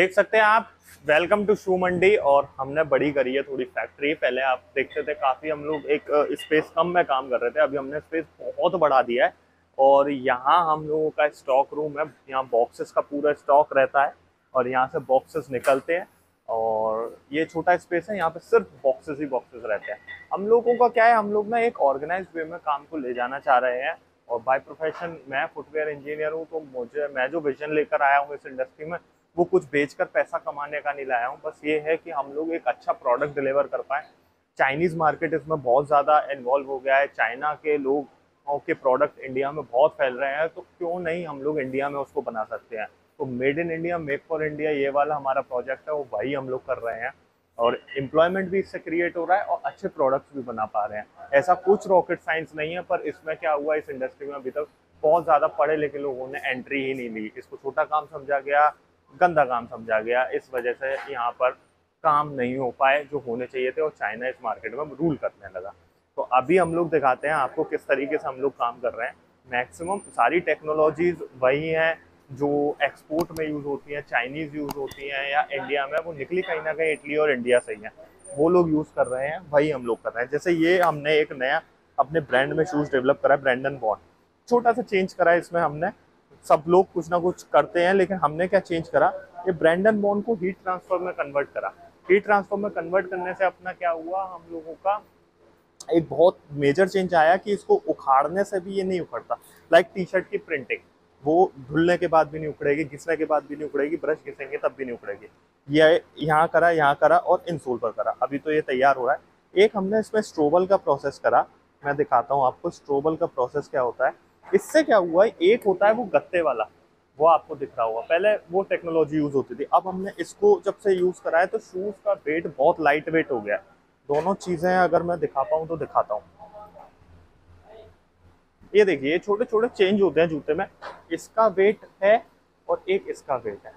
देख सकते हैं आप। Welcome to shoe Mandi. और हमने बड़ी करी है थोड़ी फैक्ट्री। पहले आप देखते थे काफी हम लोग एक स्पेस कम में काम कर रहे थे, अभी हमने स्पेस बहुत बढ़ा दिया है। और यहाँ हम लोगों का स्टॉक रूम है, यहाँ बॉक्सेस का पूरा स्टॉक रहता है और यहाँ से बॉक्सेस निकलते हैं। और ये छोटा स्पेस है, यहाँ पे सिर्फ बॉक्सेस ही बॉक्सेस रहते हैं। हम लोगों का क्या है, हम लोग ना एक ऑर्गेनाइज वे में काम को ले जाना चाह रहे हैं। और बाय प्रोफेशन मैं फुटवेयर इंजीनियर हूँ, तो मैं जो विजन लेकर आया हूँ इस इंडस्ट्री में, वो कुछ बेचकर पैसा कमाने का नहीं लाया हूँ। बस ये है कि हम लोग एक अच्छा प्रोडक्ट डिलीवर कर पाए। चाइनीज मार्केट इसमें बहुत ज़्यादा इन्वॉल्व हो गया है, चाइना के लोगों के प्रोडक्ट इंडिया में बहुत फैल रहे हैं, तो क्यों नहीं हम लोग इंडिया में उसको बना सकते हैं। तो made in India, make for India, ये वाला हमारा प्रोजेक्ट है, वो वही हम लोग कर रहे हैं। और एम्प्लॉयमेंट भी इससे क्रिएट हो रहा है और अच्छे प्रोडक्ट्स भी बना पा रहे हैं। ऐसा कुछ रॉकेट साइंस नहीं है, पर इसमें क्या हुआ, इस इंडस्ट्री में अभी तक बहुत ज़्यादा पढ़े लिखे लोगों ने एंट्री ही नहीं ली। इसको छोटा काम समझा गया, गंदा काम समझा गया। इस वजह से यहाँ पर काम नहीं हो पाए जो होने चाहिए थे, और चाइना इस मार्केट में रूल करने लगा। तो अभी हम लोग दिखाते हैं आपको किस तरीके से हम लोग काम कर रहे हैं। मैक्सिमम सारी टेक्नोलॉजीज वही हैं जो एक्सपोर्ट में यूज़ होती हैं, चाइनीज़ यूज़ होती हैं या इंडिया में, वो निकली कहीं ना कहीं इटली और इंडिया से ही है। वो लोग यूज़ कर रहे हैं, वही हम लोग कर रहे हैं। जैसे ये हमने एक नया अपने ब्रांड में शूज़ डेवलप करा है, ब्रैंडन बॉन्ड। छोटा सा चेंज करा है इसमें हमने। सब लोग कुछ ना कुछ करते हैं, लेकिन हमने क्या चेंज करा, ये ब्रैंडन बॉन्ड को हीट ट्रांसफर में कन्वर्ट करा। हीट ट्रांसफर में कन्वर्ट करने से अपना क्या हुआ, हम लोगों का एक बहुत मेजर चेंज आया कि इसको उखाड़ने से भी ये नहीं उखड़ता। लाइक टी शर्ट की प्रिंटिंग, वो धुलने के बाद भी नहीं उखड़ेगी, घिसने के बाद भी नहीं उखड़ेगी, ब्रश घिसेंगे तब भी नहीं उखड़ेगी। ये यहाँ करा और इंसोल पर करा, अभी तो ये तैयार हो रहा है। एक हमने इसमें स्ट्रोबल का प्रोसेस करा, मैं दिखाता हूँ आपको स्ट्रोबल का प्रोसेस क्या होता है। इससे क्या हुआ है, एक होता है वो गत्ते वाला, वो आपको दिख रहा होगा, पहले वो टेक्नोलॉजी यूज होती थी। अब हमने इसको जब से यूज करा है तो शूज का वेट बहुत लाइट वेट हो गया है। दोनों चीजें अगर मैं दिखा पाऊँ तो दिखाता हूँ। ये देखिए, ये छोटे छोटे चेंज होते हैं जूते में। इसका वेट है और एक इसका वेट है।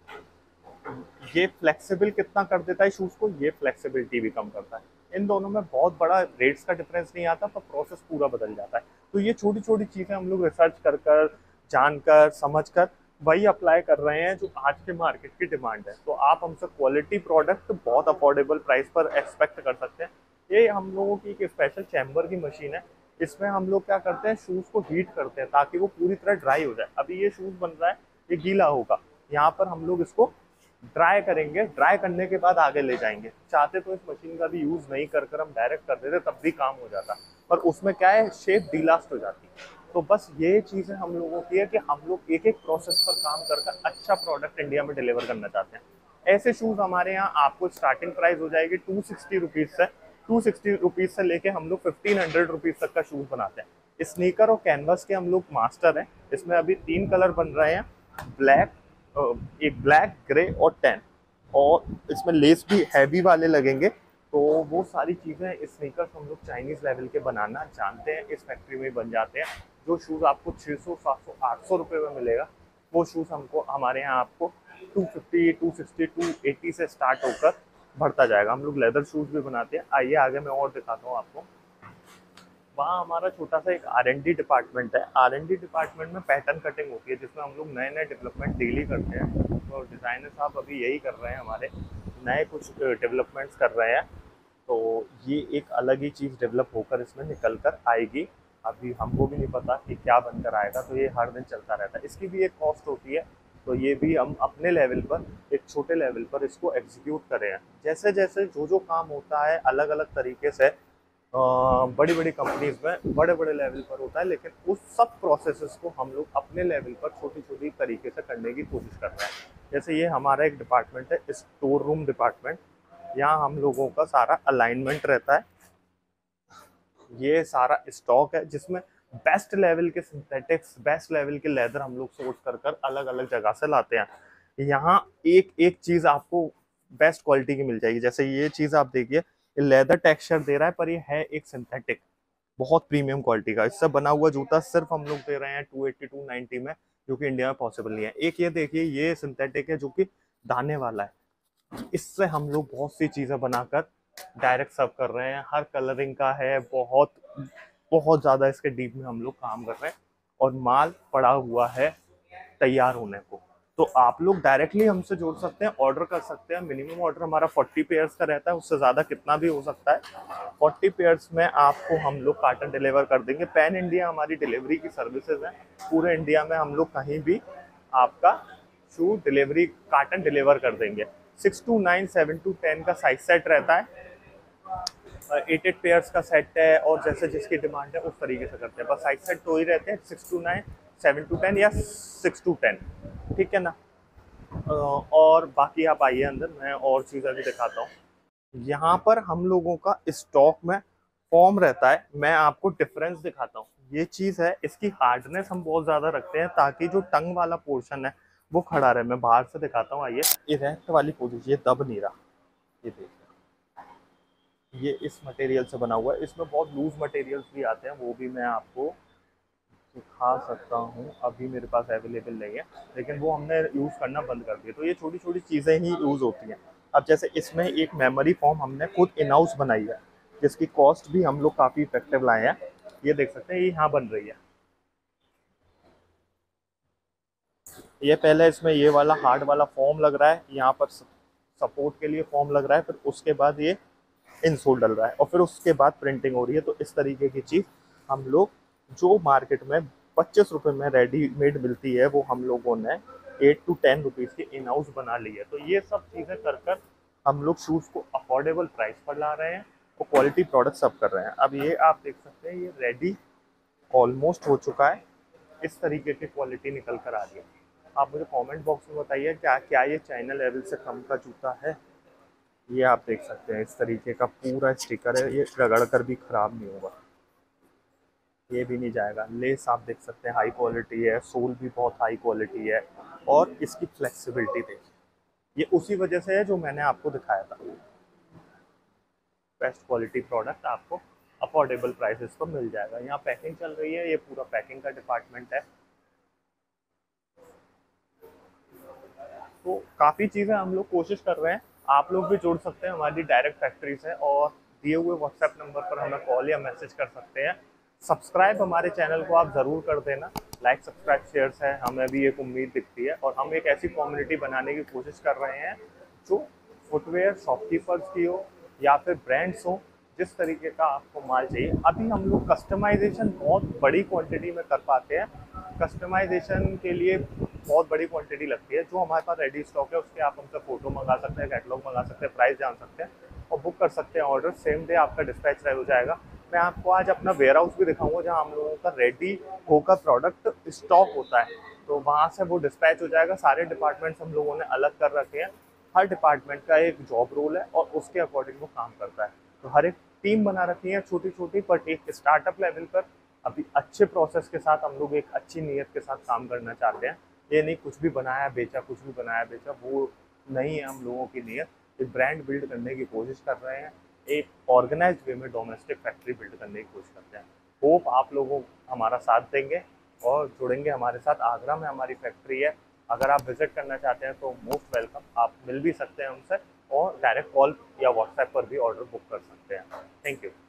ये फ्लेक्सिबल कितना कर देता है शूज को, ये फ्लेक्सिबिलिटी भी कम करता है। इन दोनों में बहुत बड़ा रेट्स का डिफरेंस नहीं आता, पर प्रोसेस पूरा बदल जाता है। तो ये छोटी छोटी चीजें हम लोग रिसर्च कर कर, जानकर, समझकर वही अप्लाई कर रहे हैं जो आज के मार्केट की डिमांड है। तो आप हमसे क्वालिटी प्रोडक्ट बहुत अफोर्डेबल प्राइस पर एक्सपेक्ट कर सकते हैं। ये हम लोगों की एक स्पेशल चैम्बर की मशीन है। इसमें हम लोग क्या करते हैं, शूज को हीट करते हैं ताकि वो पूरी तरह ड्राई हो जाए। अभी ये शूज बन रहा है, ये गीला होगा, यहाँ पर हम लोग इसको ड्राई करेंगे। ड्राई करने के बाद आगे ले जाएंगे। चाहते तो इस मशीन का भी यूज नहीं कर कर हम डायरेक्ट कर देते, तब भी काम हो जाता, पर उसमें क्या है, शेप डिलास्ट हो जाती है। तो बस ये चीजें हम लोगों की है कि हम लोग एक एक प्रोसेस पर काम कर कर अच्छा प्रोडक्ट इंडिया में डिलीवर करना चाहते हैं। ऐसे शूज हमारे यहाँ आपको स्टार्टिंग प्राइस हो जाएगी 260 रुपीज से। 260 रुपीज से लेके हम लोग 1500 रुपीज तक का शूज बनाते हैं। स्नीकर और कैनवस के हम लोग मास्टर हैं। इसमें अभी 3 कलर बन रहे हैं, ब्लैक, एक ब्लैक, ग्रे और टैन। और इसमें लेस भी हैवी वाले लगेंगे। तो वो सारी चीज़ें, स्नीकर्स हम लोग चाइनीज़ लेवल के बनाना जानते हैं, इस फैक्ट्री में बन जाते हैं। जो शूज़ आपको 600, 700, 800 रुपये में मिलेगा, वो शूज़ हमको हमारे यहाँ आपको 250, 260, 280 से स्टार्ट होकर बढ़ता जाएगा। हम लोग लेदर शूज़ भी बनाते हैं। आइए आगे मैं और दिखाता हूँ आपको। वहाँ हमारा छोटा सा एक R&D डिपार्टमेंट है। R&D डिपार्टमेंट में पैटर्न कटिंग होती है, जिसमें हम लोग नए नए डेवलपमेंट डेली करते हैं। तो डिज़ाइनर साहब अभी यही कर रहे हैं, हमारे नए कुछ डेवलपमेंट्स कर रहे हैं। तो ये एक अलग ही चीज़ डेवलप होकर इसमें निकल कर आएगी। अभी हमको भी नहीं पता कि क्या बनकर आएगा, तो ये हर दिन चलता रहता है। इसकी भी एक कॉस्ट होती है, तो ये भी हम अपने लेवल पर, एक छोटे लेवल पर इसको एग्जीक्यूट कर रहे हैं। जैसे जैसे जो जो काम होता है अलग अलग तरीके से बड़ी बड़ी कंपनीज में बड़े बड़े लेवल पर होता है, लेकिन उस सब प्रोसेसेस को हम लोग अपने लेवल पर छोटी छोटी तरीके से करने की कोशिश कर रहे हैं। जैसे ये हमारा एक डिपार्टमेंट है, स्टोर रूम डिपार्टमेंट। यहाँ हम लोगों का सारा अलाइनमेंट रहता है। ये सारा स्टॉक है जिसमें बेस्ट लेवल के सिंथेटिक्स, बेस्ट लेवल के लेदर हम लोग सोर्स कर कर अलग अलग जगह से लाते हैं। यहाँ एक एक चीज़ आपको बेस्ट क्वालिटी की मिल जाएगी। जैसे ये चीज़ आप देखिए, ये लेदर टेक्सचर दे रहा है, पर ये है एक सिंथेटिक, बहुत प्रीमियम क्वालिटी का। इससे बना हुआ जूता सिर्फ हम लोग दे रहे हैं 280, 290 में, जो कि इंडिया में पॉसिबल नहीं है। एक ये देखिए, ये सिंथेटिक है जो कि दाने वाला है। इससे हम लोग बहुत सी चीज़ें बनाकर डायरेक्ट सर्व कर रहे हैं। हर कलरिंग का है, बहुत बहुत ज़्यादा इसके डीप में हम लोग काम कर रहे हैं, और माल पड़ा हुआ है तैयार होने को। तो आप लोग डायरेक्टली हमसे जोड़ सकते हैं, ऑर्डर कर सकते हैं। मिनिमम ऑर्डर हमारा 40 पेयर्स का रहता है, उससे ज़्यादा कितना भी हो सकता है। 40 पेयर्स में आपको हम लोग कार्टन डिलीवर कर देंगे। पैन इंडिया हमारी डिलीवरी की सर्विसेज हैं, पूरे इंडिया में हम लोग कहीं भी आपका शू डिलीवरी कार्टन डिलीवर कर देंगे। 6 to 9, 7 to 10 का साइज सेट रहता है, 8 पेयर्स का सेट है, और जैसे जिसकी डिमांड है उस तरीके से करते हैं। बस साइज सेट तो ही रहते हैं, 6 to 9, 7 to 10 या 6 to 10, ठीक है ना। और बाकी आप आइए अंदर, मैं और चीज़ें भी दिखाता हूँ। यहाँ पर हम लोगों का स्टॉक में फॉर्म रहता है, मैं आपको डिफरेंस दिखाता हूँ। ये चीज़ है, इसकी हार्डनेस हम बहुत ज़्यादा रखते हैं ताकि जो टंग वाला पोर्शन है वो खड़ा रहे। मैं बाहर से दिखाता हूँ, आइए। इरेक्ट वाली पोजीशन, ये दब नहीं रहा, ये देखिए, ये इस मटेरियल से बना हुआ है। इसमें बहुत लूज मटेरियल्स भी आते हैं, वो भी मैं आपको दिखा सकता हूँ। अभी मेरे पास अवेलेबल नहीं है, लेकिन वो हमने यूज़ करना बंद कर दिया। तो ये छोटी छोटी चीज़ें ही यूज़ होती हैं। अब जैसे इसमें एक मेमोरी फॉर्म हमने खुद इन हाउस बनाई है, जिसकी कॉस्ट भी हम लोग काफ़ी इफेक्टिव लाए हैं। ये देख सकते हैं, ये यहाँ बन रही है। ये पहले इसमें ये वाला हार्ड वाला फॉर्म लग रहा है, यहाँ पर सपोर्ट के लिए फॉर्म लग रहा है, फिर उसके बाद ये इंसोल डल रहा है, और फिर उसके बाद प्रिंटिंग हो रही है। तो इस तरीके की चीज़ हम लोग, जो मार्केट में 25 रुपये में रेडीमेड मिलती है, वो हम लोगों ने 8 to 10 रुपीज़ की इन हाउस बना ली है। तो ये सब चीज़ें कर कर हम लोग शूज़ को अफोर्डेबल प्राइस पर ला रहे हैं और क्वालिटी प्रोडक्ट सब कर रहे हैं। अब ये आप देख सकते हैं, ये रेडी ऑलमोस्ट हो चुका है। इस तरीके की क्वालिटी निकल कर आ रही है। आप मुझे कमेंट बॉक्स में बताइए, क्या क्या ये चाइना लेवल से कम का जूता है। ये आप देख सकते हैं, इस तरीके का पूरा स्टिकर है, ये रगड़ कर भी खराब नहीं होगा, ये भी नहीं जाएगा। लेस आप देख सकते हैं हाई क्वालिटी है, सोल भी बहुत हाई क्वालिटी है, और इसकी फ्लेक्सिबिलिटी देखिए, ये उसी वजह से है जो मैंने आपको दिखाया था। बेस्ट क्वालिटी प्रोडक्ट आपको अफोर्डेबल प्राइसेस पर मिल जाएगा। यहाँ पैकिंग चल रही है, ये पूरा पैकिंग का डिपार्टमेंट है। तो काफ़ी चीज़ें हम लोग कोशिश कर रहे हैं। आप लोग भी जुड़ सकते हैं, हमारी डायरेक्ट फैक्ट्री से, और दिए हुए व्हाट्सएप नंबर पर हमें कॉल या मैसेज कर सकते हैं। सब्सक्राइब हमारे चैनल को आप ज़रूर कर देना, लाइक सब्सक्राइब शेयर्स है, हमें भी एक उम्मीद दिखती है। और हम एक ऐसी कम्युनिटी बनाने की कोशिश कर रहे हैं जो फुटवेयर शॉपकीपर्स की हो या फिर ब्रांड्स हो, जिस तरीके का आपको माल चाहिए। अभी हम लोग कस्टमाइजेशन बहुत बड़ी क्वांटिटी में कर पाते हैं। कस्टमाइजेशन के लिए बहुत बड़ी क्वांटिटी लगती है। जो हमारे पास रेडी स्टॉक है उसके आप हमसे फोटो मंगा सकते हैं, कैटलॉग मंगा सकते हैं, प्राइस जान सकते हैं और बुक कर सकते हैं ऑर्डर। सेम डे आपका डिस्पैच हो जाएगा। मैं आपको आज अपना वेयर हाउस भी दिखाऊंगा जहाँ हम लोगों का रेडी होकर प्रोडक्ट स्टॉक होता है, तो वहाँ से वो डिस्पैच हो जाएगा। सारे डिपार्टमेंट्स हम लोगों ने अलग कर रखे हैं, हर डिपार्टमेंट का एक जॉब रोल है और उसके अकॉर्डिंग वो काम करता है। तो हर एक टीम बना रखी है छोटी छोटी, बट एक स्टार्टअप लेवल पर अभी अच्छे प्रोसेस के साथ हम लोग एक अच्छी नीयत के साथ काम करना चाहते हैं। ये नहीं कुछ भी बनाया बेचा, कुछ भी बनाया बेचा, वो नहीं है हम लोगों की नीयत। एक ब्रांड बिल्ड करने की कोशिश कर रहे हैं, एक ऑर्गेनाइज्ड वे में डोमेस्टिक फैक्ट्री बिल्ड करने की कोशिश करते हैं। होप आप लोगों हमारा साथ देंगे और जुड़ेंगे हमारे साथ। आगरा में हमारी फैक्ट्री है, अगर आप विजिट करना चाहते हैं तो मोस्ट वेलकम। आप मिल भी सकते हैं हमसे और डायरेक्ट कॉल या व्हाट्सएप पर भी ऑर्डर बुक कर सकते हैं। Thank you.